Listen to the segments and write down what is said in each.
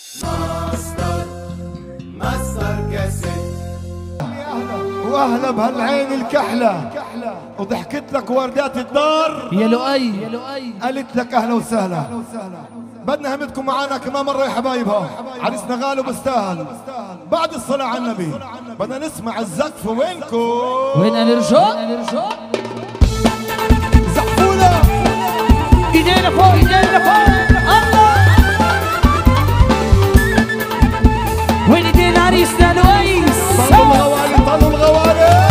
واهلا بهالعين الكحله وضحكت لك وردات الدار يا لؤي قالت لك اهلا وسهلا. بدنا همتكم معنا كمان مره يا حبايبها، عريسنا غالي وبستاهل. بعد الصلاه على النبي بدنا نسمع الزقف. وينكم؟ وين نرجع؟ زقفونا ايدينا فوق ايدينا فوق. الله وين ايدينا عريسنا لؤيس؟ طلوا الغوالي طلوا الغوالي.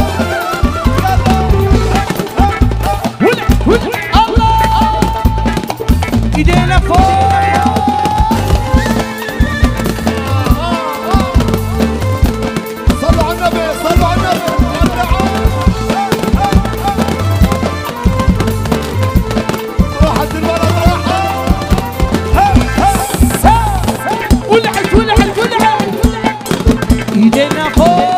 الله ايدينا فوق. صلوا على النبي صلوا على النبي. راحت الولد راحت. ولعت ولعت ولعت. ايدينا فوق.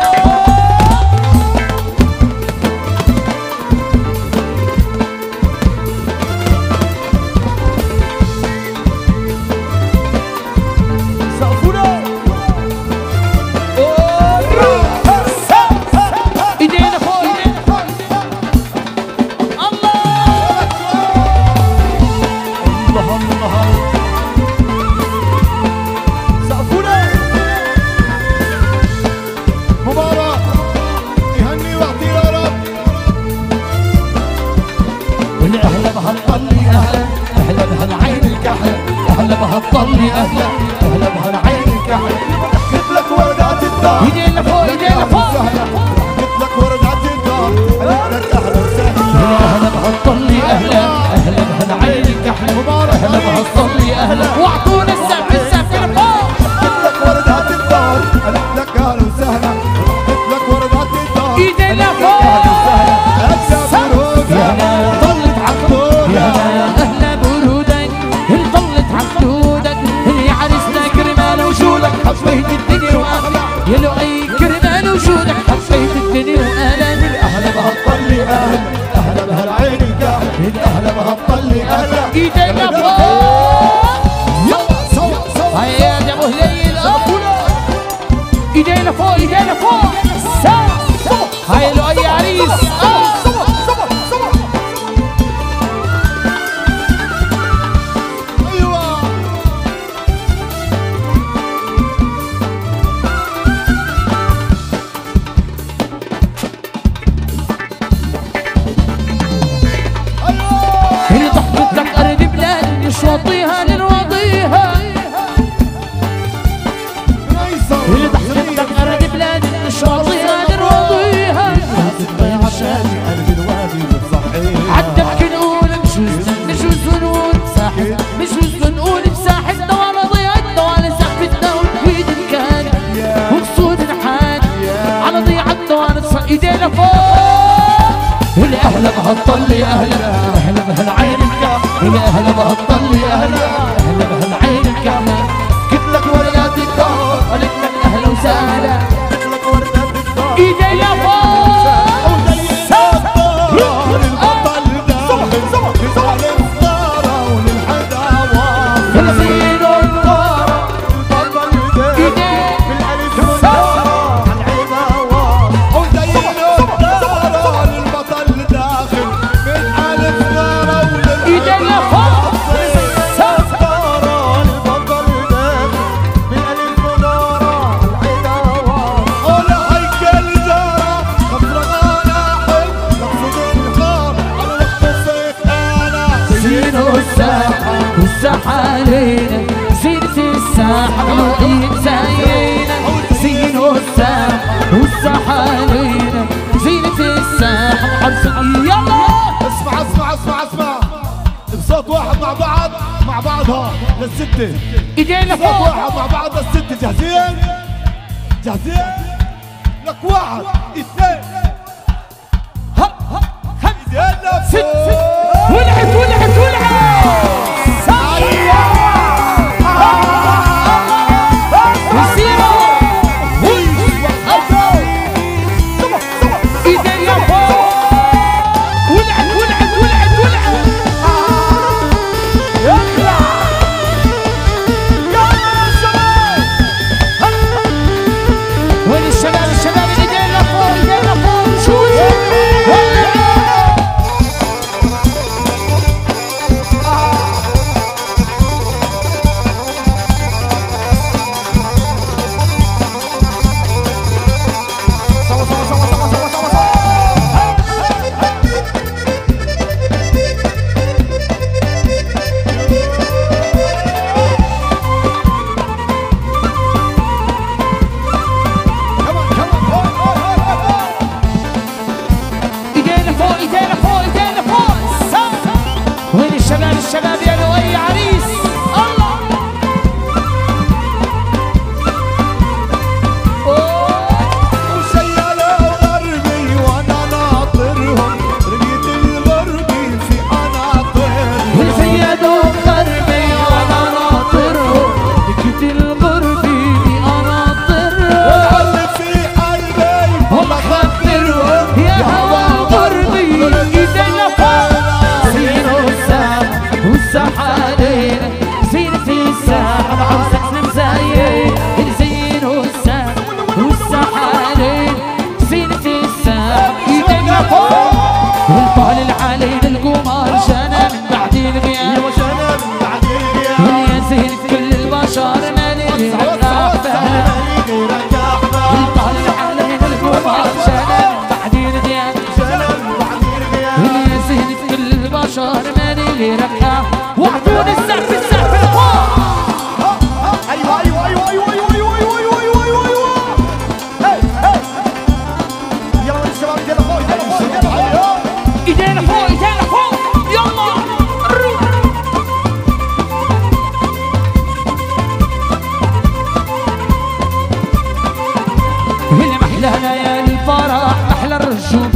طلي اهلا اهلا بهالعين الكحل. ضحكت لك وردات الدار. ايدينا فوق ايدينا فوق. ضحكت لك وردات الدار. قالت لك اهلا وسهلا. اهلا بهالطلي اهلا اهلا بهالعين الكحل. اهلا بهالطلي اهلا. واعطونا السقف السقف فوق. ضحكت لك وردات الدار. قالت لك اهلا وسهلا. ضحكت لك وردات الدار. ايدينا فوق. طلت عقدودك. يا اهلا برودك انطلت عقدودك. اللي عرسنا كرمال وجودك حبيت الدنيا واهلا. يا لؤي كرمال وجودك حبيت الدنيا واهلا. اهلا بهالطلي اهلا اهلا بهالعين الكحل. اهلا بهالطلي اهلا. ايدينا فوق. هيا يا ابو هليل. ايدينا فوق ايدينا فوق. هيا لؤي عريس. نشوطيها نرواضيها. اللي ضحكتك أرض بلاد نشوطيها نرواضيها. عدك نقول نجوز ونقول بساحة نجوز ونقول بساحة دوالة ضيعت دوالة سقفتنا ونفيد الكان وقصود نحان على ضيعت دوالة ايدينا فوق. اللي أهلا بهالطلي أهلا أهلا بهالعين الكامل. اللي أهلا بهالطلي أهلا أهلا بهالعين الكامل. قلت لك وردات الدار. قلت لك أهلا وسهلا. قلت لك وردات الدار. إيدينا فوق. والساحة علينا زينة الساحة لؤي زينا. زينوا الساحة والساحة علينا زينة الساحة حرص. يلا اسمع اسمع اسمع اسمع بصوت واحد مع بعضها للستة. ايدينا فوق. صوت واحد مع بعض للستة. جاهزين؟ جاهزين؟ لك واحد اثنين ايدينا فوق. ولعت ولعت ولعت.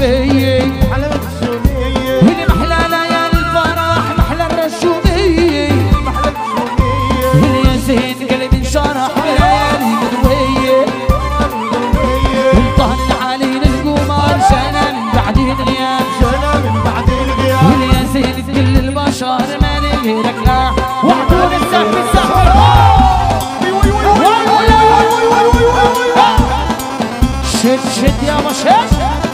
الرشوبية محلى الرشوبية اللي محلى ليالي الفرح محلى الرشوبية محلى الرشوبية اللي يا زين قلبي انشرح بليالي مدوية انطهن علينا القمر جانا من بعد الغياب جانا من بعد الغياب اللي يا زين كل البشر ما نغيرك لا وعدون السحب السحب شد شد يا مشهد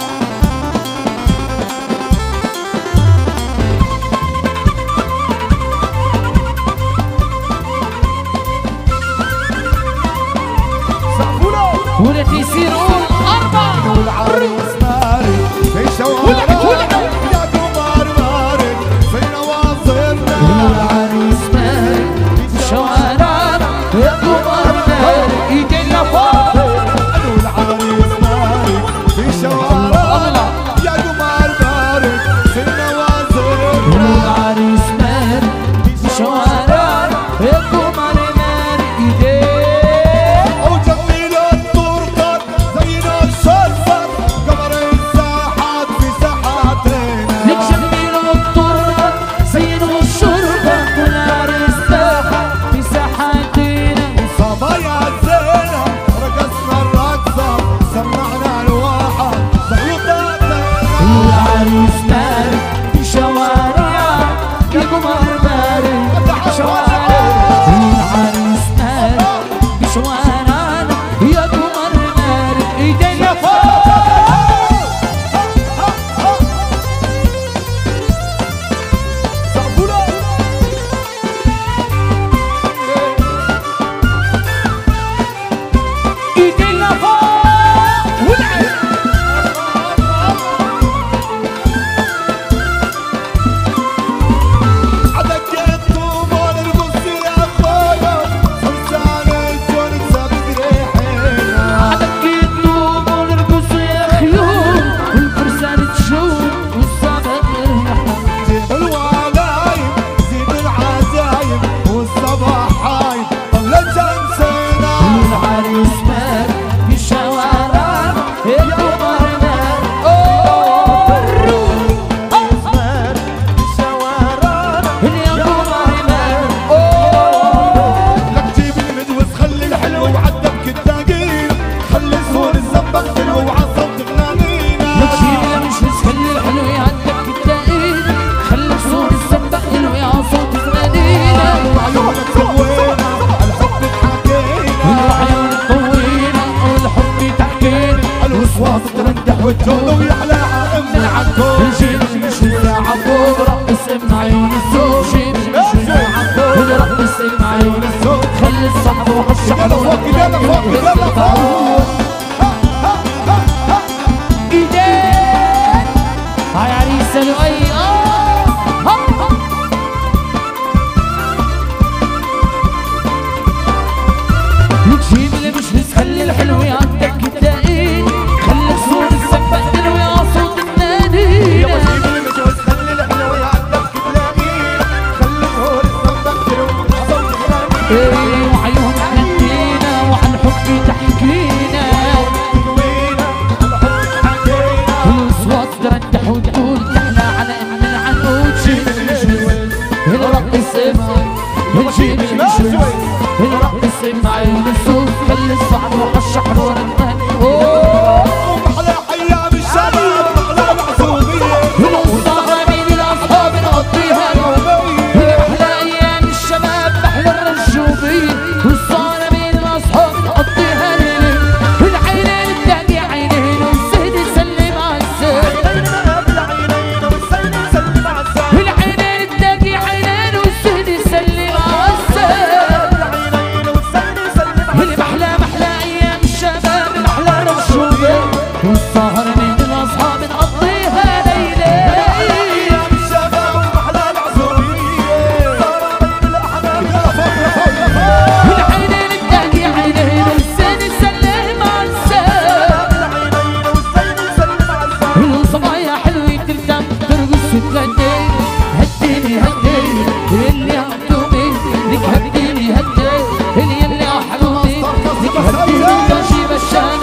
ولا يصيرون أربعة والعريس مارد في شوارعنا يا قمر مارد في نواصرنا والعريس مارد في شوارعنا يا قمر مارد ايدينا فوق والعريس مارد في شوارعنا يا قمر مارد في نواصرنا والعريس مارد في شوارعنا يا قمر مارد ايدينا وجميل الطرقات زينا الشرفة قمر الساحات في ساحاتنا نجمل الطرق زين الشرطة والعريس ساحة في ساحاتنا صبايا الزينة رقصنا الرقصة سمعنا الواحة زيوطاتنا والعريس مارد في شوارع يا قمر مارد في شوارع والعريس مارد في شوارعنا يا قمر مارد ايدينا فوق ايدينا فوق والعريس عدكت طوبان القصي يا خويا فرسان الجون سابق ريحينا عدكت نوم ونرقص يا خيول والفرسان تشوف والصابق يريحنا جيب الولايم زيد العزايم والصباح هايم طلت شمسنا والعريس مات في الشوارع يا قمر مات اسمر في شوارعنا يا قمر مات لك جيب المدوس خلي الحلو وعدك الدقيق خلي صور الزنبق حلو وعصوت غنانينا نجيب المشمس خلي الحلو يعدك الدقيق خلي صور السبق حلو يا صوت زنادينا وعيونك سوينا الحب تحكينا والعيون طوينا والحب تحكينا الوسواس ترندح والجود ويحلى عائم من عالكون الجيل مش ساعة فوق رقص من عيون السوق جيل مش ساعة فوق رقص من عيون السوق خلي الصحب وحشح يلا فوق يلا فوق يلا فوق ايدين هاي عريس لؤي وتجيب المشمس خلي الحلو يعدك الدقيق خلي صور السبق حلو يا صوت النادي جيب المدوس خلي الحلو يعدك تلاقيه خلي ظهور الزنبق حلو وعصوت غنانينا وعيون تهدينا وعن حب تحكينا وينا الحب تحكينا والاصوات ترندح وتقول تحلى على ام العنقود جيب المشمس الرقص الجيب المشمس الرقص مع النسوس خلي الصعب وحشح نور الثاني ومحلى ايام الشباب محلى العزوبية والوصاها بين الاصحاب نقضيها احلى ايام الشباب احلى الرشوبية والصالة بين الاصحاب نقضيها العينين التاني عينين والسيد يسلم على السيد العينين والسيد يسلم على السيد العينين التاني عينين والسيد يسلم على السيد العينين والسيد يسلم على اللي محلى ايام الشباب محلى الرشوبية والسهر بين الاصحاب نقضيها ليلة ايام الشباب ومحلى العزوبية صار بين الاحباب يلا فوق يلا فوق يلا فوق العينين التاني عينين والسيد يسلم على السيد العينين والسيد يسلم على السيد الصبايا حلوة ترتم ترقص وتغني هديني هديني اللي عمتومي لك هديني هديني اللي احلومي لك هديني بشي بشان